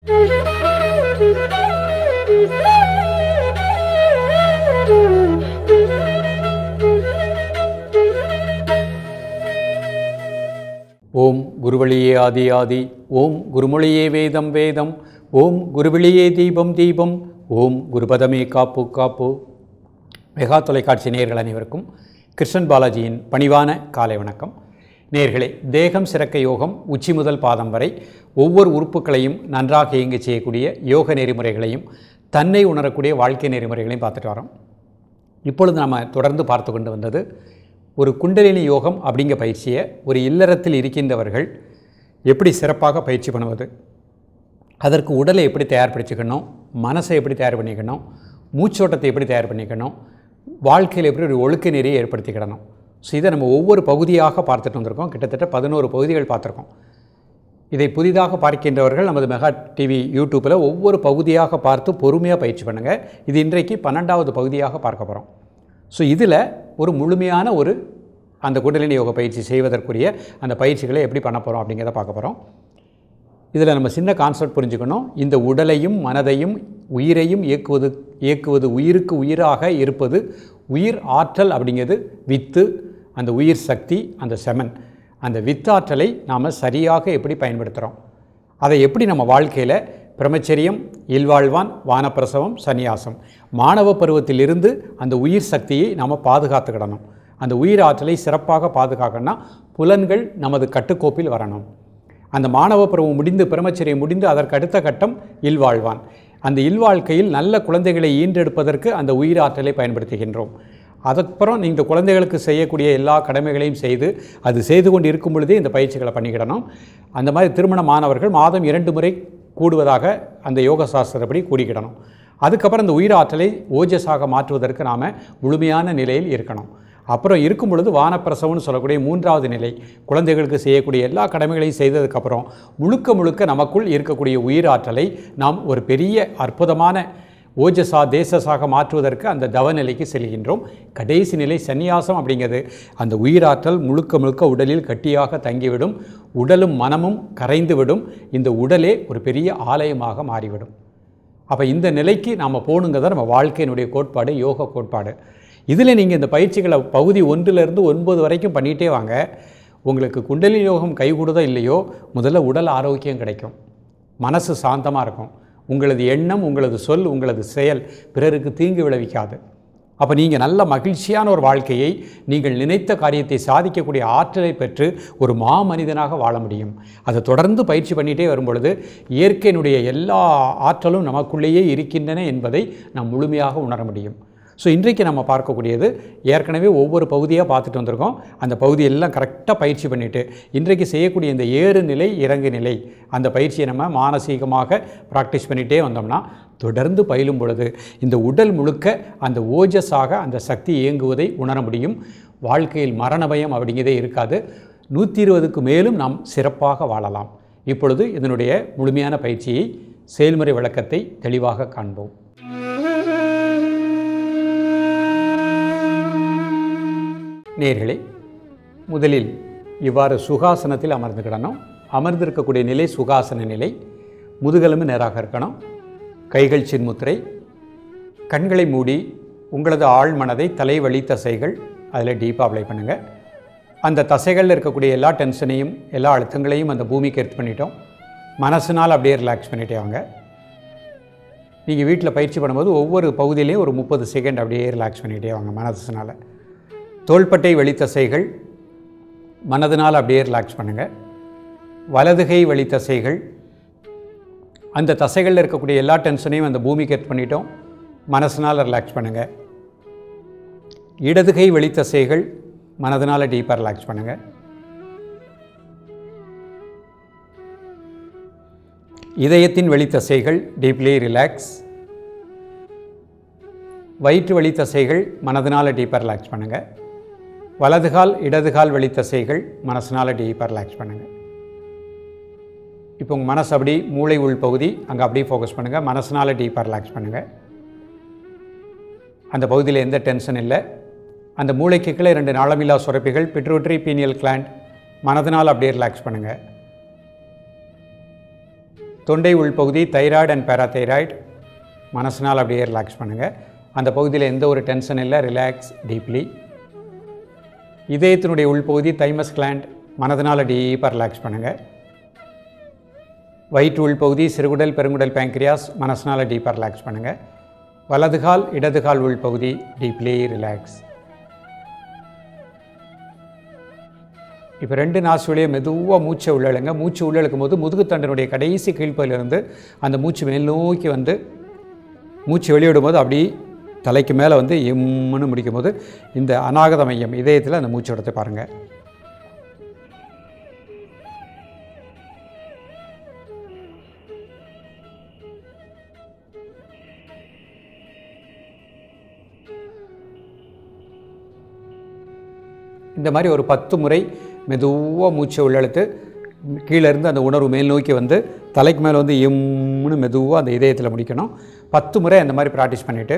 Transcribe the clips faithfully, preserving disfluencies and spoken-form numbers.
ஓம் குருவழியே ஆதி ஆதி, ஓம் குருமொழியே வேதம் வேதம், ஓம் குருவழியே தீபம் தீபம், ஓம் குருபதமே காப்பு காப்பு. மெகா தொலைக்காட்சி நேயர்கள் அனைவருக்கும் கிருஷ்ணன் பாலாஜியின் பணிவான காலை வணக்கம். நேயர்களே, தேகம் சிறக்க யோகம் உச்சி முதல் பாதம் வரை ஒவ்வொரு உறுப்புகளையும் நன்றாக இயங்க செய்யக்கூடிய யோக நெறிமுறைகளையும் தன்னை உணரக்கூடிய வாழ்க்கை நெறிமுறைகளையும் பார்த்துட்டு வரோம். இப்பொழுது நம்ம தொடர்ந்து பார்த்து கொண்டு வந்தது ஒரு குண்டலினி யோகம் அப்படிங்கிற பயிற்சியை ஒரு இல்லறத்தில் இருக்கின்றவர்கள் எப்படி சிறப்பாக பயிற்சி பண்ணுவது, அதற்கு உடலை எப்படி தயார்படுத்திக்கணும், மனசை எப்படி தயார் பண்ணிக்கணும், மூச்சோட்டத்தை எப்படி தயார் பண்ணிக்கணும், வாழ்க்கையில் எப்படி ஒரு ஒழுக்க நெறியை ஏற்படுத்திக்கிடணும். ஸோ இதை நம்ம ஒவ்வொரு பகுதியாக பார்த்துட்டு வந்திருக்கோம். கிட்டத்தட்ட பதினோரு பகுதிகள் பார்த்துருக்கோம். இதை புதிதாக பார்க்கின்றவர்கள் நமது மெகா டிவி யூடியூப்பில் ஒவ்வொரு பகுதியாக பார்த்து பொறுமையாக பயிற்சி பண்ணுங்கள். இது இன்றைக்கு பன்னெண்டாவது பகுதியாக பார்க்க போகிறோம். ஸோ இதில் ஒரு முழுமையான ஒரு அந்த குண்டலினி யோக பயிற்சி செய்வதற்குரிய அந்த பயிற்சிகளை எப்படி பண்ண போகிறோம் அப்படிங்கிறத பார்க்க போகிறோம். இதில் நம்ம சின்ன கான்செப்ட் புரிஞ்சுக்கணும். இந்த உடலையும் மனதையும் உயிரையும் இயக்குவது இயக்குவது உயிருக்கு உயிராக இருப்பது உயிர் ஆற்றல் அப்படிங்கிறது வித்து, அந்த உயிர் சக்தி, அந்த செமன், அந்த வித்தாற்றலை நாம் சரியாக எப்படி பயன்படுத்துகிறோம், அதை எப்படி நம்ம வாழ்க்கையில் பிரம்மச்சரியம், இல்வாழ்வான், வானப்பிரசவம், சந்நியாசம், மாணவ பருவத்திலிருந்து அந்த உயிர் சக்தியை நாம் பாதுகாத்துக்கிடணும். அந்த உயிர் ஆற்றலை சிறப்பாக பாதுகாக்கணும்னா புலன்கள் நமது கட்டுக்கோப்பில் வரணும். அந்த மாணவ பருவம் முடிந்து பிரம்மச்சரியம் முடிந்து அதற்கு அடுத்த கட்டம் இல்வாழ்வான். அந்த இல்வாழ்க்கையில் நல்ல குழந்தைகளை ஈன்றெடுப்பதற்கு அந்த உயிர் ஆற்றலை பயன்படுத்துகின்றோம். அதுக்கப்புறம் நீங்கள் குழந்தைகளுக்கு செய்யக்கூடிய எல்லா கடமைகளையும் செய்து அது செய்து கொண்டு இருக்கும் பொழுதே இந்த பயிற்சிகளை பண்ணிக்கிடணும். அந்த மாதிரி திருமணமானவர்கள் மாதம் இரண்டு முறை கூடுவதாக அந்த யோக சாஸ்திரப்படி கூடிக்கிடணும். அதுக்கப்புறம் இந்த உயிர் ஆற்றலை ஓஜஸாக மாற்றுவதற்கு நாம் முழுமையான நிலையில் இருக்கணும். அப்புறம் இருக்கும் பொழுது வானப்பிரசவம்னு சொல்லக்கூடிய மூன்றாவது நிலை, குழந்தைகளுக்கு செய்யக்கூடிய எல்லா கடமைகளையும் செய்ததுக்கப்புறம் முழுக்க முழுக்க நமக்குள் இருக்கக்கூடிய உயிர் ஆற்றலை நாம் ஒரு பெரிய அற்புதமான ஓஜஸா தேசஸாக மாற்றுவதற்கு அந்த தவநிலைக்கு செல்கின்றோம். கடைசி நிலை சந்நியாசம் அப்படிங்கிறது அந்த உயிராற்றல் முழுக்க முழுக்க உடலில் கட்டியாக தங்கிவிடும். உடலும் மனமும் கரைந்துவிடும். இந்த உடலே ஒரு பெரிய ஆலயமாக மாறிவிடும். அப்போ இந்த நிலைக்கு நாம் போகணுங்கிறத நம்ம வாழ்க்கையினுடைய கோட்பாடு, யோக கோட்பாடு. இதில் நீங்கள் இந்த பயிற்சிகளை பகுதி ஒன்றிலிருந்து ஒன்பது வரைக்கும் பண்ணிகிட்டே வாங்க. உங்களுக்கு குண்டலினி யோகம் கைகூடுதோ இல்லையோ, முதல்ல உடல் ஆரோக்கியம் கிடைக்கும், மனசு சாந்தமாக இருக்கும், உங்களது எண்ணம், உங்களது சொல், உங்களது செயல் பிறருக்கு தீங்கு விளைவிக்காது. அப்போ நீங்கள் நல்ல மகிழ்ச்சியான ஒரு வாழ்க்கையை, நீங்கள் நினைத்த காரியத்தை சாதிக்கக்கூடிய ஆற்றலை பெற்று ஒரு மாமனிதனாக வாழ முடியும். அதை தொடர்ந்து பயிற்சி பண்ணிகிட்டே வரும்பொழுது இயற்கையினுடைய எல்லா ஆற்றலும் நமக்குள்ளேயே இருக்கின்றன என்பதை நாம் முழுமையாக உணர முடியும். ஸோ இன்றைக்கு நம்ம பார்க்கக்கூடியது ஏற்கனவே ஒவ்வொரு பகுதியாக பார்த்துட்டு வந்திருக்கோம். அந்த பகுதியெல்லாம் கரெக்டாக பயிற்சி பண்ணிவிட்டு இன்றைக்கு செய்யக்கூடிய இந்த ஏறு நிலை, இறங்கு நிலை, அந்த பயிற்சியை நம்ம மானசீகமாக ப்ராக்டிஸ் பண்ணிகிட்டே வந்தோம்னா தொடர்ந்து பயிலும் பொழுது இந்த உடல் முழுக்க அந்த ஓஜஸாக அந்த சக்தி இயங்குவதை உணர முடியும். வாழ்க்கையில் மரண பயம் அப்படிங்கிறதே இருக்காது. நூற்றி இருபதுக்கு மேலும் நாம் சிறப்பாக வாழலாம். இப்பொழுது இதனுடைய முழுமையான பயிற்சியை, செயல்முறை விளக்கத்தை தெளிவாக காண்போம். நேயர்களே, முதலில் இவ்வாறு சுகாசனத்தில் அமர்ந்துக்கிடணும். அமர்ந்திருக்கக்கூடிய நிலை சுகாசன நிலை. முதுகெலும்பு நேராக இருக்கணும். கைகள் சின்முத்திரை. கண்களை மூடி உங்களது ஆழ் மனதை தலை வழி தசைகள் அதில் டீப்பாக அப்ளை பண்ணுங்கள். அந்த தசைகளில் இருக்கக்கூடிய எல்லா டென்ஷனையும், எல்லா அழுத்தங்களையும் அந்த பூமிக்கு எடுத்து பண்ணிட்டோம். மனசினால் அப்படியே ரிலாக்ஸ் பண்ணிட்டே வாங்க. நீங்கள் வீட்டில் பயிற்சி பண்ணும்போது ஒவ்வொரு பகுதியிலையும் ஒரு முப்பது செகண்ட் அப்படியே ரிலாக்ஸ் பண்ணிகிட்டே வாங்க மனசினால். தோள்பட்டை வெளித்தசைகள் மனதினால் அப்படியே ரிலாக்ஸ் பண்ணுங்கள். வலதுகை வெளித்தசைகள், அந்த தசைகளில் இருக்கக்கூடிய எல்லா டென்ஷனையும் அந்த பூமிக்கு எடுத்து பண்ணிட்டோம். மனசினால் ரிலாக்ஸ் பண்ணுங்கள். இடதுகை வெளித்தசைகள் மனதினால் டீப்பாக ரிலாக்ஸ் பண்ணுங்கள். இதயத்தின் வெளித்தசைகள் டீப்லி ரிலாக்ஸ். வயிற்று வெளித்தசைகள் மனதினால் டீப்பாக ரிலாக்ஸ் பண்ணுங்கள். வலதுகால் இடதுகால் வெளித்தசைகள் மனசினால் டீப்பாக ரிலாக்ஸ் பண்ணுங்கள். இப்போ உங்கள் மனசு அப்படி மூளை உள் பகுதி அங்கே அப்படியே ஃபோக்கஸ் பண்ணுங்கள். மனசினால் டீப்பாக ரிலாக்ஸ் பண்ணுங்கள். அந்த பகுதியில் எந்த டென்ஷன் இல்லை. அந்த மூளைக்கு கீழே ரெண்டு நாளமில்லா சுரப்பிகள், பிட்ரூட்டரி, பீனியல் கிளாண்ட், மனதினால் அப்படியே ரிலாக்ஸ் பண்ணுங்கள். தொண்டை உள்பகுதி தைராய்டு அண்ட் பேராதைராய்டு மனசினால் அப்படியே ரிலாக்ஸ் பண்ணுங்கள். அந்த பகுதியில் எந்த ஒரு டென்ஷன் இல்லை, ரிலாக்ஸ் டீப்லி. இதயத்தினுடைய உள்பகுதி தைமஸ் கிளாண்ட் மனதினால் டீப்பாக ரிலாக்ஸ் பண்ணுங்கள். வயிற்று உள்பகுதி சிறுகுடல் பெருங்குடல் பேங்க்ரியாஸ் மனசினால் டீப்பாக ரிலாக்ஸ் பண்ணுங்கள். வலதுகால் இடதுகால் உள்பகுதி டீப்லி ரிலாக்ஸ். இப்போ ரெண்டு நாசுவலையும் மெதுவாக மூச்சை உள்ளழுங்க. மூச்சு உள்ளழுக்கும் போது முதுகுத்தண்டனுடைய கடைசி கீழ்ப்பையிலிருந்து அந்த மூச்சு மேல் நோக்கி வந்து மூச்சு வெளியிடும் போது அப்படி தலைக்கு மேலே வந்து எம்முன்னு முடிக்கும் போது இந்த அநாகத மையம் இதயத்தில் அந்த மூச்சு எடுத்து பாருங்கள். இந்த மாதிரி ஒரு பத்து முறை மெதுவாக மூச்சை உள்ளெழுத்து கீழேருந்து அந்த உணர்வு மேல் நோக்கி வந்து தலைக்கு மேலே வந்து எம்முன்னு மெதுவாக அந்த இதயத்தில் முடிக்கணும். பத்து முறை அந்த மாதிரி ப்ராக்டிஸ் பண்ணிவிட்டு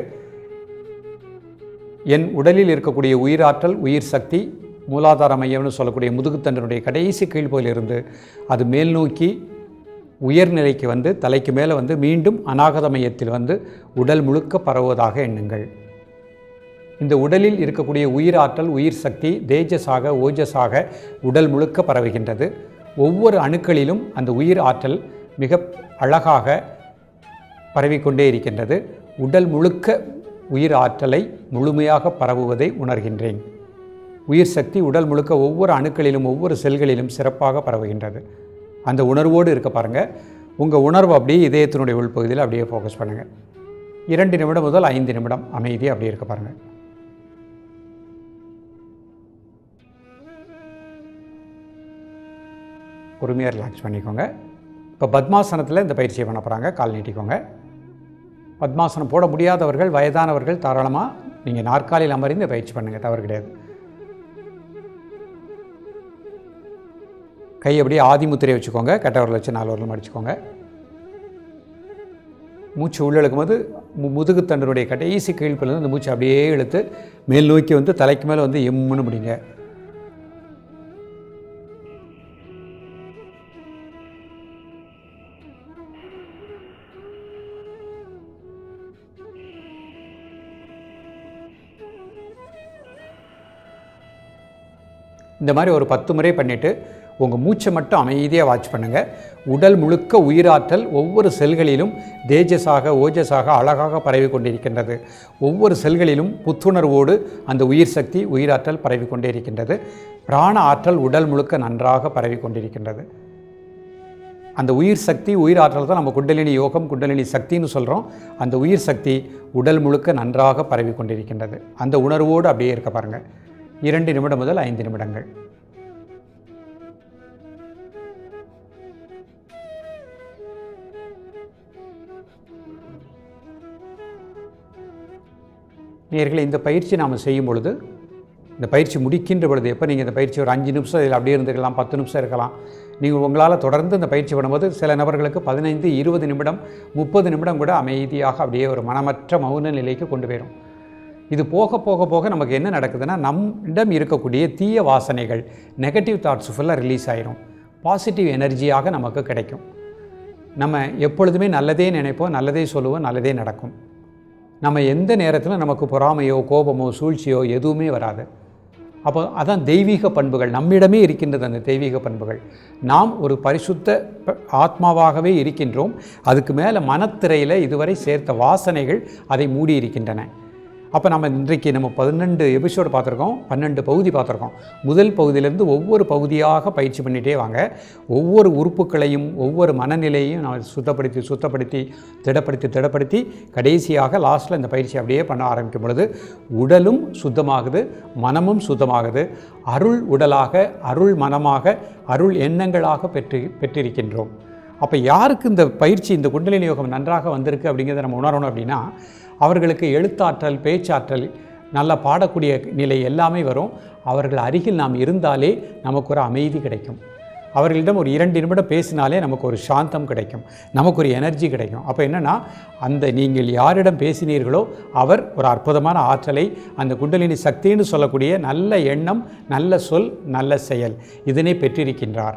என் உடலில் இருக்கக்கூடிய உயிராற்றல் உயிர் சக்தி மூலாதார மையம்னு சொல்லக்கூடிய முதுகுத்தண்டனுடைய கடைசி கீழ்ப்பகுதியிலிருந்து அது மேல் நோக்கி உயர்நிலைக்கு வந்து தலைக்கு மேலே வந்து மீண்டும் அநாகத மையத்தில் வந்து உடல் முழுக்க பரவுவதாக எண்ணுங்கள். இந்த உடலில் இருக்கக்கூடிய உயிராற்றல் உயிர் சக்தி தேஜஸாக ஓஜஸாக உடல் முழுக்க பரவுகின்றது. ஒவ்வொரு அணுக்களிலும் அந்த உயிர் ஆற்றல் மிக அழகாக பரவிக்கொண்டே இருக்கின்றது. உடல் முழுக்க உயிர் ஆற்றலை முழுமையாக பரவுவதை உணர்கின்றேன். உயிர் சக்தி உடல் முழுக்க ஒவ்வொரு அணுக்களிலும் ஒவ்வொரு செல்களிலும் சிறப்பாக பரவுகின்றது. அந்த உணர்வோடு இருக்க பாருங்கள். உங்கள் உணர்வு அப்படியே இதயத்தினுடைய உள்பகுதியில் அப்படியே ஃபோக்கஸ் பண்ணுங்கள். இரண்டு நிமிடம் முதல் ஐந்து நிமிடம் அமைதியாக அப்படியே இருக்க பாருங்கள். பொறுமையாக ரிலாக்ஸ் பண்ணிக்கோங்க. இப்போ பத்மாசனத்தில் இந்த பயிற்சியை பண்ண போகிறாங்க. கால் நீட்டிக்கோங்க. பத்மாசனம் போட முடியாதவர்கள் வயதானவர்கள் தாராளமாக நீங்கள் நாற்காலியில் அமர்ந்து பயிற்சி பண்ணுங்கள், தவறு கிடையாது. கை அப்படியே ஆதி முத்திரையை வச்சுக்கோங்க. கட்டவரில் வச்சு நாலு வரலும் அடிச்சுக்கோங்க. மூச்சு உள்ளெழுக்கும் போது முதுகுத்தண்டனுடைய கடைசி கீழ்ப்பிலிருந்து இந்த மூச்சு அப்படியே இழுத்து மேல் நோக்கி வந்து தலைக்கு மேலே வந்து எம்முன்னு முடிங்க. இந்த மாதிரி ஒரு பத்து முறை பண்ணிவிட்டு உங்கள் மூச்சை மட்டும் அமைதியாக வாட்ச் பண்ணுங்கள். உடல் முழுக்க உயிராற்றல் ஒவ்வொரு செல்களிலும் தேஜஸாக ஓஜஸாக அழகாக பரவி கொண்டிருக்கின்றது. ஒவ்வொரு செல்களிலும் புத்துணர்வோடு அந்த உயிர் சக்தி உயிராற்றல் பரவி கொண்டே இருக்கின்றது. பிராண ஆற்றல் உடல் முழுக்க நன்றாக பரவி கொண்டிருக்கின்றது. அந்த உயிர் சக்தி உயிர் ஆற்றல் தான் நம்ம குண்டலினி யோகம் குண்டலினி சக்தின்னு சொல்கிறோம். அந்த உயிர் சக்தி உடல் முழுக்க நன்றாக பரவி கொண்டிருக்கின்றது. அந்த உணர்வோடு அப்படியே இருக்க பாருங்கள். இரண்டு நிமிடம் முதல் ஐந்து நிமிடங்கள். நேயர்களே, இந்த பயிற்சி நாம் செய்யும் பொழுது, இந்த பயிற்சி முடிக்கின்ற பொழுது, எப்போ நீங்கள் இந்த பயிற்சி ஒரு அஞ்சு நிமிஷம் இதில் அப்படியே இருந்துக்கலாம், பத்து நிமிஷம் இருக்கலாம். நீங்கள் உங்களால் தொடர்ந்து இந்த பயிற்சி பண்ணும்போது சில நபர்களுக்கு பதினைந்து இருபது நிமிடம் முப்பது நிமிடம் கூட அமைதியாக அப்படியே ஒரு மனமற்ற மௌன நிலைக்கு கொண்டு போயிடும். இது போக போக போக நமக்கு என்ன நடக்குதுன்னா, நம்மிடம் இருக்கக்கூடிய தீய வாசனைகள் நெகட்டிவ் தாட்ஸ் ஃபுல்லாக ரிலீஸ் ஆகிரும். பாசிட்டிவ் எனர்ஜியாக நமக்கு கிடைக்கும். நம்ம எப்பொழுதுமே நல்லதே நினைப்போம், நல்லதே சொல்லுவோம், நல்லதே நடக்கும். நம்ம எந்த நேரத்தில் நமக்கு பொறாமையோ கோபமோ சூழ்ச்சியோ எதுவுமே வராது. அப்போ அதான் தெய்வீக பண்புகள் நம்மிடமே இருக்கின்றது. அந்த தெய்வீக பண்புகள் நாம் ஒரு பரிசுத்த ஆத்மாவாகவே இருக்கின்றோம். அதுக்கு மேலே மனத்திரையில் இதுவரை சேர்த்த வாசனைகள் அதை மூடி இருக்கின்றன. அப்போ நம்ம இன்றைக்கு நம்ம பன்னெண்டு எபிசோடு பார்த்துருக்கோம், பன்னெண்டு பகுதி பார்த்துருக்கோம். முதல் பகுதியிலேருந்து ஒவ்வொரு பகுதியாக பயிற்சி பண்ணிகிட்டே வாங்க. ஒவ்வொரு உறுப்புகளையும் ஒவ்வொரு மனநிலையும் நம்ம சுத்தப்படுத்தி சுத்தப்படுத்தி திடப்படுத்தி திடப்படுத்தி கடைசியாக லாஸ்ட்டில் இந்த பயிற்சி அப்படியே பண்ண ஆரம்பிக்கும் பொழுது உடலும் சுத்தமாகுது, மனமும் சுத்தமாகுது. அருள் உடலாக அருள் மனமாக அருள் எண்ணங்களாக பெற்று பெற்றிருக்கின்றோம். அப்போ யாருக்கு இந்த பயிற்சி இந்த குண்டலினி யோகம் நன்றாக வந்திருக்கு அப்படிங்கிறத நம்ம உணரணும் அப்படின்னா, அவர்களுக்கு எழுத்தாற்றல் பேச்சாற்றல் நல்லா பாடக்கூடிய நிலை எல்லாமே வரும். அவர்கள் அருகில் நாம் இருந்தாலே நமக்கு ஒரு அமைதி கிடைக்கும். அவர்களிடம் ஒரு இரண்டு நிமிடம் பேசினாலே நமக்கு ஒரு சாந்தம் கிடைக்கும், நமக்கு ஒரு எனர்ஜி கிடைக்கும். அப்போ என்னென்னா, அந்த நீங்கள் யாரிடம் பேசினீர்களோ அவர் ஒரு அற்புதமான ஆற்றலை, அந்த குண்டலினி சக்தின்னு சொல்லக்கூடிய நல்ல எண்ணம் நல்ல சொல் நல்ல செயல் இதனை பெற்றிருக்கின்றார்.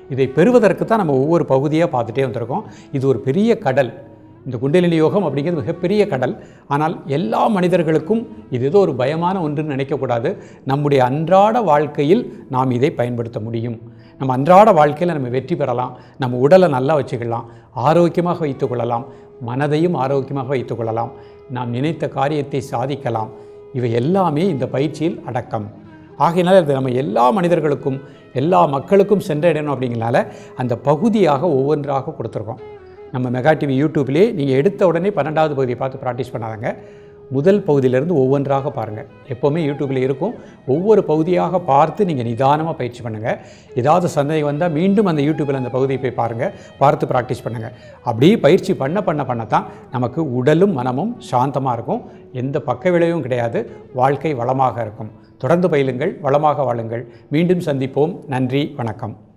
இதை பெறுவதற்கு தான் நம்ம ஒவ்வொரு பகுதியாக பார்த்துட்டே வந்திருக்கோம். இது ஒரு பெரிய கடல். இந்த குண்டலினி யோகம் அப்படிங்கிறது மிகப்பெரிய கடல். ஆனால் எல்லா மனிதர்களுக்கும் இது ஏதோ ஒரு பயமான ஒன்றுன்னு நினைக்கக்கூடாது. நம்முடைய அன்றாட வாழ்க்கையில் நாம் இதை பயன்படுத்த முடியும். நம்ம அன்றாட வாழ்க்கையில் நம்ம வெற்றி பெறலாம். நம்ம உடலை நல்லா வச்சுக்கலாம், ஆரோக்கியமாக வைத்துக்கொள்ளலாம், மனதையும் ஆரோக்கியமாக வைத்துக்கொள்ளலாம், நாம் நினைத்த காரியத்தை சாதிக்கலாம். இவை எல்லாமே இந்த பயிற்சியில் அடக்கம். ஆகையினால அது நம்ம எல்லா மனிதர்களுக்கும் எல்லா மக்களுக்கும் சென்றடையணும். அப்படிங்கிறனால அந்த பகுதியாக ஒவ்வொன்றாக கொடுத்துருக்கோம். நம்ம மெகா டிவி யூடியூப்லேயே நீங்கள் எடுத்த உடனே பன்னெண்டாவது பகுதியை பார்த்து ப்ராக்டிஸ் பண்ணாதங்க. முதல் பகுதியிலேருந்து ஒவ்வொன்றாக பாருங்கள். எப்போவுமே யூடியூப்பில் இருக்கும். ஒவ்வொரு பகுதியாக பார்த்து நீங்கள் நிதானமாக பயிற்சி பண்ணுங்கள். ஏதாவது சந்தேகம் வந்தால் மீண்டும் அந்த யூடியூப்பில் அந்த பகுதியை போய் பாருங்கள், பார்த்து ப்ராக்டிஸ் பண்ணுங்கள். அப்படியே பயிற்சி பண்ண பண்ண பண்ணத்தான் நமக்கு உடலும் மனமும் சாந்தமாக இருக்கும். எந்த பக்க விளைவும் கிடையாது. வாழ்க்கை வளமாக இருக்கும். தொடர்ந்து பயிலுங்கள், வளமாக வாழுங்கள். மீண்டும் சந்திப்போம். நன்றி, வணக்கம்.